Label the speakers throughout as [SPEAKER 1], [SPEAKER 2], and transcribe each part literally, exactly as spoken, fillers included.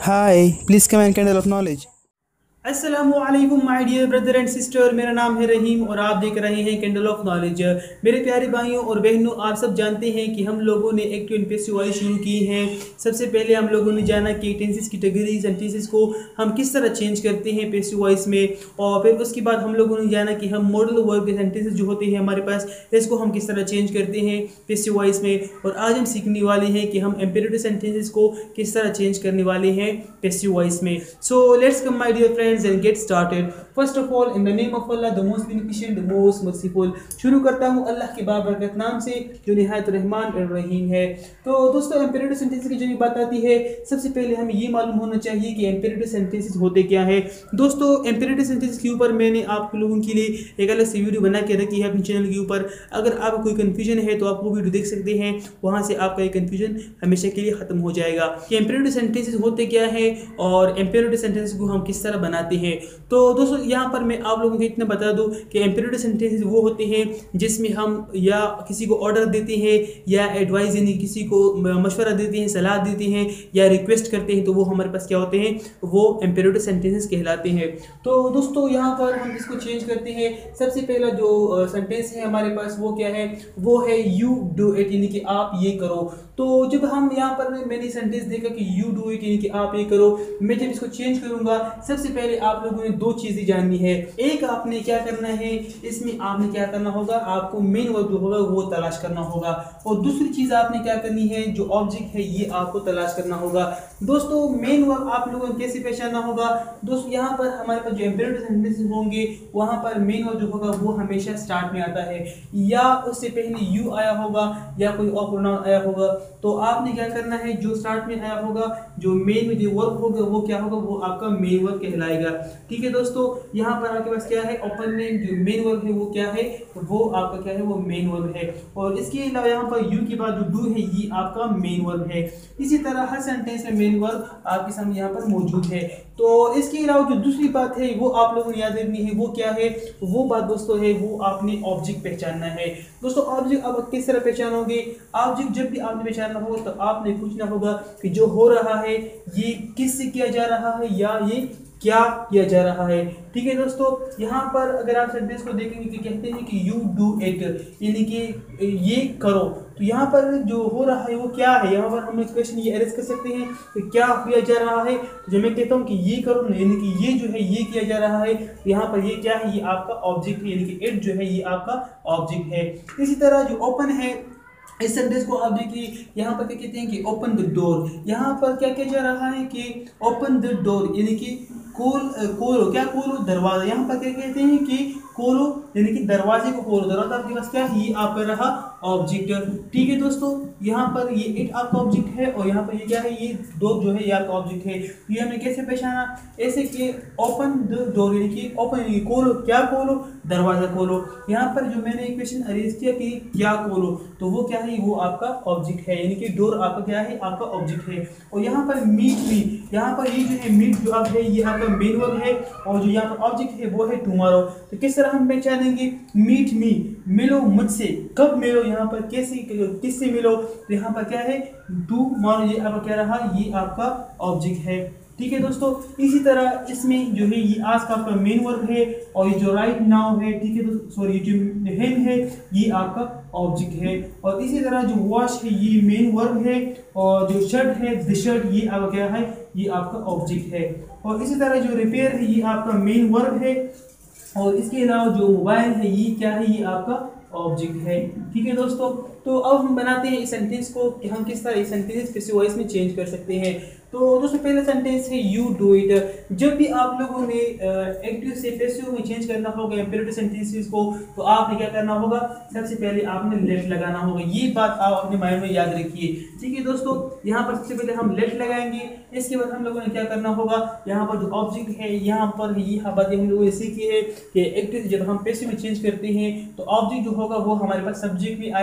[SPEAKER 1] Hi, please come and candle of knowledge.
[SPEAKER 2] अस्सलामुअलैकुम my dear brother and sister. मेरा नाम है रहीम और आप देख रहे हैं कैंडल ऑफ नॉलेज। मेरे प्यारे भाइयों और बहनों, आप सब जानते हैं कि हम लोगों ने एक्टिव एंड पैसिव वॉइस शुरू की हैं। सबसे पहले हम लोगों ने जाना कि टेंसेस की कैटेगरीज एंड टेंसेस को हम किस तरह चेंज करते हैं पैसिव वॉइस में, और फिर उसके बाद हम लोगों ने जाना कि हम मॉडल वर्ब के सेंटेंसेस जो होते हैं हमारे पास, इसको हम किस तरह चेंज करते हैं पैसिव वॉइस में। और आज हम सीखने वाले हैं कि हम इम्पेरेटिव सेंटेंसेस को किस तरह चेंज करने वाले हैं पैसिव वॉइस में। So let's come my dear friends and get started. First of all, in the name of Allah, the most beneficent, the most merciful. शुरू करता हूँ अल्लाह के बाबरकत नाम से जो निहायत रहमान और रहीम है। तो दोस्तों, इम्पेरेटिव सेंटेंसेस की जो भी बात आती है, सबसे पहले हमें ये मालूम होना चाहिए कि इम्पेरेटिव सेंटेंसेस होते क्या है। दोस्तों, इम्पेरेटिव सेंटेंसेस के ऊपर मैंने आप लोगों के लिए एक अलग से वीडियो बना के रखी है अपने चैनल के ऊपर। अगर आपको कोई कन्फ्यूजन है तो आप वो वीडियो देख सकते हैं, वहाँ से आपका ये कन्फ्यूजन हमेशा के लिए खत्म हो जाएगा कि इम्पेरेटिव सेंटेंसेस होते क्या है और इम्पेरेटिव सेंटेंसेस को हम किस तरह बनाते हैं। तो दोस्तों, यहाँ पर मैं आप लोगों को इतना बता दूं कि इम्पेरेटिव सेंटेंसेस वो होते हैं जिसमें हम या किसी को ऑर्डर देते हैं या एडवाइस यानी किसी को मशवरा देते हैं, सलाह देते हैं या रिक्वेस्ट करते हैं, तो वो हमारे पास क्या होते हैं, वो इम्पेरेटिव सेंटेंसेस कहलाते हैं। तो दोस्तों, यहाँ पर हम इसको चेंज करते हैं। सबसे पहला जो सेंटेंस है हमारे पास वो क्या है, वो है यू डू इट, यानी कि आप ये करो। तो जब हम यहाँ पर मैंने सेंटेंस देखा कि यू डू इट यानी कि आप ये करो, मैं जब इसको चेंज करूंगा, सबसे पहले आप लोगों ने दो चीजें जाननी है। एक, आपने क्या करना है, इसमें आपने क्या करना होगा, आपको मेन वर्ब जो होगा वो तलाश करना होगा। और दूसरी चीज आपने क्या करनी है, जो ऑब्जेक्ट है ये आपको तलाश करना होगा। दोस्तों, मेन वर्ब आप लोगों को कैसे पहचानना होगा। दोस्तों, यहाँ पर हमारे पास जो इम्पेरेटिव सेंटेंसेस होंगे वहां पर मेन वर्ब जो होगा वो हमेशा स्टार्ट में आता है, या उससे पहले यू आया होगा या कोई और प्रोनाउन आया होगा। तो आपने क्या करना है, जो स्टार्ट में आया होगा, जो मेन जो वर्ब होगा वो क्या होगा, वो आपका मेन वर्ब कहलाएगा। ठीक है दोस्तों, यहाँ पर आपके पास क्या है, ओपन में जो मेन वर्ब है वो क्या है, वो आपका क्या है, वो मेन वर्ब है। और इसके अलावा यहाँ पर यू के बाद जो डू है ये आपका मेन वर्ब है। इसी तरह हर सेंटेंस में मेन वर्ब आपके सामने यहाँ पर मौजूद है। तो इसके अलावा जो दूसरी बात है वो आप लोगों ने याद रखनी है, वो क्या है, वो बात दोस्तों है, वो आपने ऑब्जेक्ट पहचानना है। दोस्तों, ऑब्जेक्ट आप किस तरह पहचानोगे, ऑब्जेक्ट जब भी आपने पहचानना होगा तो आपने पूछना होगा कि जो हो रहा है ये किससे किया जा रहा है या ये क्या किया जा रहा है। ठीक है दोस्तों, यहाँ पर अगर आप सेंटेंस को देखेंगे कि कहते हैं कि यू डू इट, यानी कि ये करो, तो यहाँ पर जो हो रहा है वो क्या है। यहाँ पर हम क्वेश्चन ये अरेस्ट कर सकते हैं कि क्या किया जा रहा है। तो जब मैं कहता हूँ कि ये करो, यानी कि ये जो है ये किया जा रहा है, तो यहाँ पर ये क्या है, ये आपका ऑब्जेक्ट है, यानी कि इट जो है ये आपका ऑब्जेक्ट है। इसी तरह जो ओपन है, इस सेंटेंस को आप देखिए, यहाँ पर क्या कहते हैं कि ओपन द डोर। यहाँ पर क्या किया जा रहा है कि ओपन द डोर, यानी कि खोल खोलो, क्या खोलो, दरवाजा। यहाँ पर क्या कहते हैं कि खोलो, यानी कि दरवाजे को खोलो। दरवाजा आपके पास क्या है, ये आपका रहा ऑब्जेक्ट। ठीक है दोस्तों, यहाँ पर ये इट आपका ऑब्जेक्ट है और यहाँ पर ये क्या है, ये डोर जो है ये आपका ऑब्जेक्ट है। तो ये हमने कैसे पहचाना, ऐसे कि ओपन द डोर यानी कि ओपन यानी कि खोलो, क्या खोलो, दरवाजा खोलो। यहाँ पर जो मैंने एक क्वेश्चन अरेज किया कि क्या खोलो, तो वो क्या है, वो आपका ऑब्जेक्ट है, यानी कि डोर आपका क्या है, आपका ऑब्जेक्ट है। और यहाँ पर मीट मी, यहाँ पर ये जो है मीट जो आप है ये आपका मेन वर्ब है, और जो यहाँ पर ऑब्जेक्ट है वो है टुमारो। तो किस तरह हम पहचानेंगे, मीट मी, मिलो मुझसे, कब मिलो, यहाँ पर कैसे, किससे मिलो, तो यहाँ पर क्या है, टुमारो, ये आपका क्या रहा, ये आपका ऑब्जेक्ट है। ठीक है दोस्तों, इसी तरह इसमें जो है ये आज का आपका मेन वर्ब है, और ये जो राइट नाउ है, ठीक है दोस्तों, सॉरी, ये जो हिम है ये आपका ऑब्जेक्ट है। और इसी तरह जो वॉश है ये मेन वर्ब है, और जो शर्ट है द शर्ट ये आपका क्या है, ये आपका ऑब्जेक्ट है। और इसी तरह जो रिपेयर है ये आपका मेन वर्ब है, और इसके अलावा जो मोबाइल है ये क्या है, ये आपका ऑब्जेक्ट है। ठीक है दोस्तों, तो अब हम बनाते हैं इस सेंटेंस को कि हम किस तरह इस सेंटेंस पैसिव वॉइस में चेंज कर सकते हैं। तो दोस्तों, पहला सेंटेंस है यू डू इट। जब भी आप लोगों ने एक्टिव से पैसिव में चेंज करना होगा इम्पेरेटिव सेंटेंसेस को, तो आपने क्या करना होगा, सबसे पहले आपने लेट लगाना होगा। ये बात आप अपने माइंड में याद रखिए। ठीक है दोस्तों, यहाँ पर सबसे पहले हम लेट लगाएंगे। इसके बाद हम लोगों ने क्या करना होगा, यहाँ पर जो ऑब्जेक्ट है यहाँ पर ये बातें हम लोगों ने सीखी है कि एक्टिव जब हम पैसिव में चेंज करते हैं तो ऑब्जेक्ट जो होगा वो हमारे पास सब्जेक्ट में आएगा।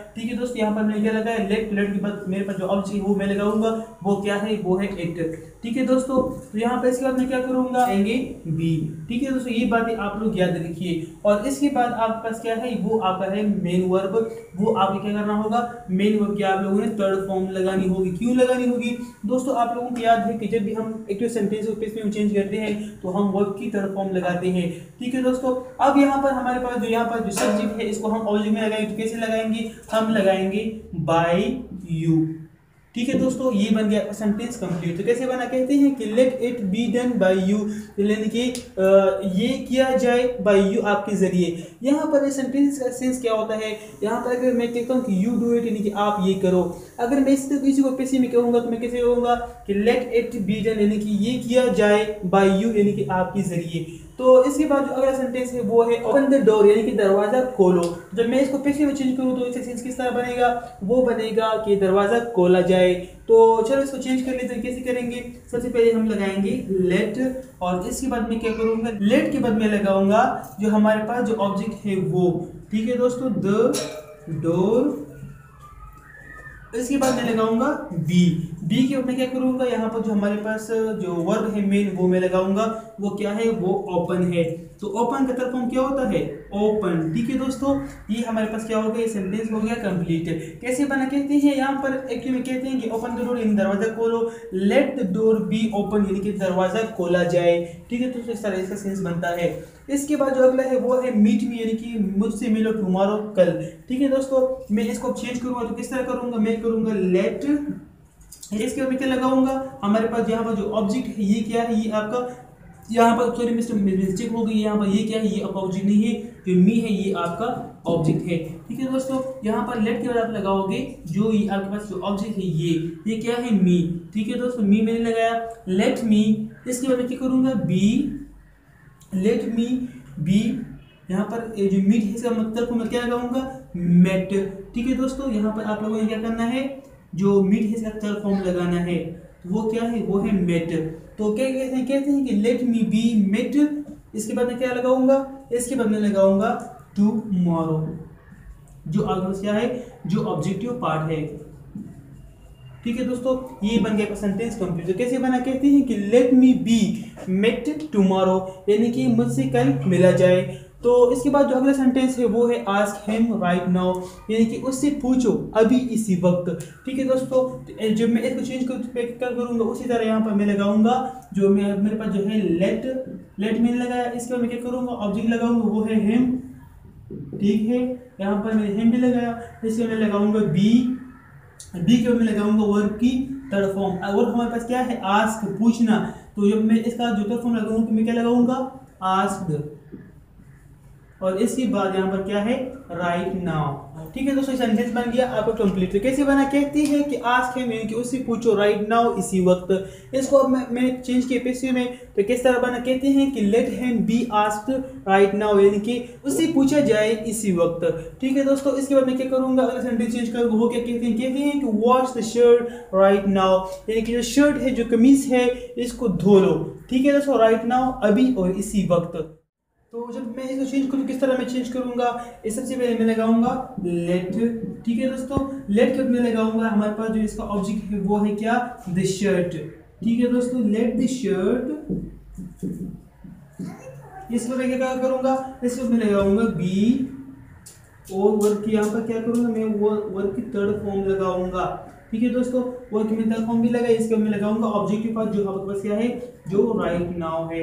[SPEAKER 2] ठीक है दोस्तों, यहाँ पर मैंने क्या लगाया लेट, लेट के बाद मेरे पास जो ऑब्जेक्ट है वो मैं लगाऊंगा, वो क्या है, वो है इट। ठीक है दोस्तों, तो यहाँ पर इसके बाद मैं क्या करूंगा, आएंगे बी। ठीक है दोस्तों, ये बातें आप लोग याद रखिए। और इसके बाद आपके पास क्या है, वो आपका है मेन वर्ब। वो आपको क्या करना होगा, मेन वर्ब की आप लोगों ने थर्ड फॉर्म लगानी होगी। क्यों लगानी होगी दोस्तों, आप लोगों को याद है कि जब भी हम एक सेंटेंस को किस में चेंज करते हैं तो हम वर्ब की थर्ड फॉर्म लगाते हैं। ठीक है दोस्तों, अब यहाँ पर हमारे पास जो यहाँ पर जो सब्जेक्ट है इसको हम ऑब्जेक्ट में लगाएंगे, तो कैसे लगाएंगे, हम लगाएंगे बाय यू। ठीक है दोस्तों, ये बन गया सेंटेंस कंप्लीट। तो कैसे बना, कहते हैं कि let it be done by you, यानी कि ये किया जाए बाय यू, आपके जरिए। यहाँ पर इस सेंटेंस का सेंस क्या होता है, यहाँ पर अगर मैं कहता हूँ कि यू डू इट, यानी कि आप ये करो। अगर मैं इस किसी को किसी में कहूँगा तो मैं कैसे कहूँगा कि लेट इट बी डन, यानी कि ये किया जाए बाय यू, यानी कि आपके जरिए। तो इसके बाद जो अगला सेंटेंस है वो है ओपन द डोर, यानी कि दरवाजा खोलो। जब मैं इसको पिछले में चेंज करूँ तो इसका सेंस किस तरह बनेगा, वो बनेगा कि दरवाजा खोला जाए। तो चलो इसको चेंज कर लेते हैं, कैसे करेंगे। सबसे पहले हम लगाएंगे लेट, और इसके बाद मैं क्या करूँगा, लेट के बाद मैं लगाऊंगा जो हमारे पास जो ऑब्जेक्ट है वो। ठीक है दोस्तों, द डोर। इसके बाद मैं लगाऊंगा बी। बी के ऊपर मैं क्या करूंगा, यहाँ पर जो हमारे पास जो वर्ब है मेन वो मैं लगाऊंगा, वो क्या है, वो ओपन है। तो ओपन का थर्ड फॉर्म क्या होता है, ओपन। ठीक है दोस्तों, ये हमारे पास क्या हो गया, ये सेंटेंस हो गया कंप्लीट। कैसे बना, कहते हैं यहाँ पर एक्चुअली में कहते हैं कि ओपन द डोर, यानी दरवाजा खोलो। Let the door be open, यानी कि दरवाजा खोला जाए। ठीक है दोस्तों, इस तरह इसका सेंस बनता है। इसके बाद जो अगला है वो है मीट मी, यानी कि मुझसे मिलो टुमारो, कल। ठीक है दोस्तों, मैं इसको चेंज करूंगा तो किस तरह करूंगा, मैं करूंगा लेट, इसके बाद मैं क्या लगाऊंगा, हमारे पास यहाँ पर जो ऑब्जेक्ट है ये क्या है, ये आपका यहाँ पर सॉरी मिस्टर मिस्टेक हो गई, यहाँ पर ये क्या है, ये आपका ऑब्जेक्ट नहीं है, जो मी है ये आपका ऑब्जेक्ट है। ठीक है दोस्तों, यहाँ पर लेट के बाद आप लगाओगे जो ये आपके पास जो ऑब्जेक्ट है ये ये क्या है, मी। ठीक है दोस्तों, मी मैंने लगाया, लेट मी। इसके बाद मैं क्या करूँगा, बी, लेट मी बी। यहाँ पर जो मीट है इसका मतलब मैं क्या लगाऊंगा, मेट। ठीक है दोस्तों, यहाँ पर आप लोगों ने क्या करना है, जो मीट है इसका थर्ड फॉर्म लगाना है, तो वो क्या है, वो है मेट। तो क्या कहते हैं, कहते हैं कि लेट मी बी मेट। इसके बाद मैं क्या लगाऊंगा, इसके बाद मैं लगाऊंगा टुमारो, जो आगे क्या है, जो ऑब्जेक्टिव पार्ट है। ठीक है दोस्तों, ये बन गया सेंटेंस कंप्लीट। तो कैसे बना, कहते हैं कि let me be met tomorrow, यानी कि मुझसे कल मिला जाए। तो इसके बाद जो अगला सेंटेंस है वो है आस्क हिम राइट नाउ, यानी कि उससे पूछो अभी इसी वक्त। ठीक है दोस्तों, जब मैं इसको चेंज कर करूँगा उसी तरह यहाँ पर मैं लगाऊंगा जो मैं मेरे पास जो है लेट, लेट मैंने लगाया। इसके बाद मैं क्या करूँगा, ऑब्जेक्ट लगाऊंगा, वो है हिम। ठीक है, यहाँ पर मैंने हिम भी लगाया। इसके बाद मैं लगाऊंगा बी, बी के बाद मैं लगाऊंगा वर्ब की थर्ड फॉर्म। और हमारे पास क्या है, आस्क, पूछना। तो जब मैं इसका जो थर्ड फॉर्म लगाऊंगा तो मैं क्या लगाऊंगा, आस्क्ड। और इसके बाद यहाँ पर क्या है, राइट नाउ। ठीक है दोस्तों, सेंटेंस बन गया आपका कंप्लीट। तो कैसे बना, कहती है कि आस्क हिम, यानी कि उससे पूछो राइट नाउ, इसी वक्त। इसको अब मैं, मैं चेंज किया पेशे में, तो किस तरह बना, कहते हैं कि let him be asked right now, यानी कि उससे पूछा जाए इसी वक्त। ठीक है दोस्तों, इसके बाद मैं क्या करूंगा, अगर सेंटेंस चेंज करूंगा वो क्या कहते हैं, कहते हैं कि wash the shirt right now, यानी कि जो शर्ट है, जो कमीज है, इसको धो लो। ठीक है दोस्तों, राइट नाउ, अभी और इसी वक्त। तो जब मैं इसको चेंज करूँ किस तरह मैं चेंज करूँगा, इस सबसे पहले मैं लगाऊंगा लेट। ठीक है दोस्तों, लेट के बाद मैं लगाऊंगा हमारे पास जो इसका ऑब्जेक्ट है वो है क्या, द शर्ट। ठीक है दोस्तों, लेट द शर्ट। इसको मैं क्या करूँगा, इसको मैं लगाऊंगा बी, और वर्ब की यहाँ पर क्या करूँगा, मैं वर्ब की थर्ड फॉर्म लगाऊंगा। ठीक है दोस्तों, वर्ब की मैं थर्ड फॉर्म भी लगाई। इसके बाद मैं लगाऊंगा ऑब्जेक्ट के पास जो हमारे पास क्या है, जो राइट नाउ है।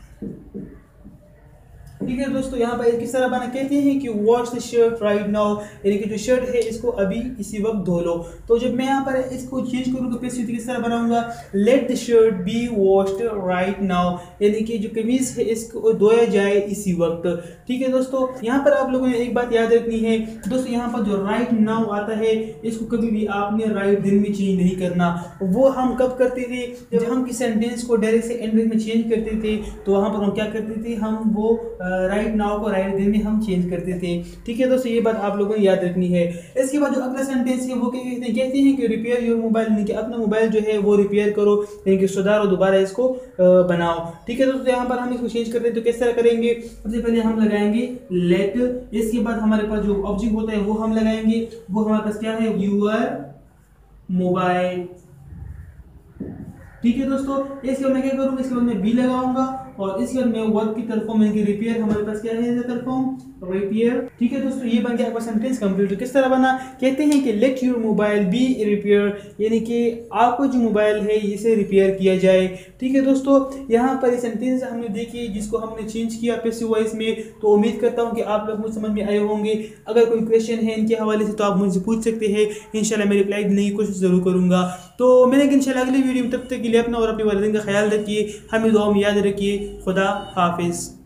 [SPEAKER 2] ठीक है दोस्तों, यहाँ पर किस तरह बना, कहते हैं कि wash the shirt right now, यानी कि जो शर्ट है इसको अभी इसी वक्त धो लो। तो जब मैं यहाँ पर इसको चेंज करूँगा तो किस तरह बनाऊंगा, let the shirt be washed right now, यानी कि जो कमीज है इसको धोया जाए इसी वक्त। ठीक है दोस्तों, यहाँ पर आप लोगों ने एक बात याद रखनी है दोस्तों, यहाँ पर जो राइट नाउ आता है इसको कभी भी आपने राइट दिन में चेंज नहीं करना। वो हम कब करते थे, जब हम किसी सेंटेंस को डायरेक्ट से एंड में चेंज करते थे, तो वहाँ पर हम क्या करते थे, हम वो राइट नाउ को राइट देन में हम चेंज करते थे। ठीक है दोस्तों, ये बात आप लोगों ने याद रखनी है। इसके बाद जो अगला सेंटेंस है वो क्या कहते हैं, कहते हैं कि रिपेयर योर मोबाइल, यानी कि अपना मोबाइल जो है वो रिपेयर करो, यानी कि सुधारो, दोबारा इसको बनाओ। ठीक है दोस्तों, यहाँ पर हम इसको चेंज करते हैं तो किस तरह करेंगे, सबसे पहले हम लगाएंगे लेट, इसके बाद हमारे पास जो ऑब्जेक्ट होता है वो हम लगाएंगे, वो हमारे पास क्या है, यूर मोबाइल। ठीक है दोस्तों, इसके बाद मैं क्या करूँगा, इसके बाद मैं बी लगाऊंगा और इसके बाद मैं वर्ब की तरफ फॉर्म, यानी रिपेयर, हमारे पास क्या है तरफ फॉर्म रिपेयर। ठीक है दोस्तों, ये बन गया आपका सेंटेंस कंप्लीट। किस तरह बना, कहते हैं कि let your mobile be repair, यानी कि आपको जो मोबाइल है इसे रिपेयर किया जाए। ठीक है दोस्तों, यहाँ पर ये सेंटेंस हमने देखी जिसको हमने चेंज किया पैसिव वॉइस में, तो उम्मीद करता हूँ कि आप लोग मुझे समझ में आए होंगे। अगर कोई क्वेश्चन है इनके हवाले से तो आप मुझसे पूछ सकते हैं, इंशाल्लाह मैं रिप्लाई देने की कोशिश जरूर करूँगा। तो मैंने इंशाल्लाह अगली वीडियो में, तब तक के लिए अपना और अपने वालिदैन का ख्याल रखिए, हमें दुआ में याद रखिए। खुदा हाफिज़।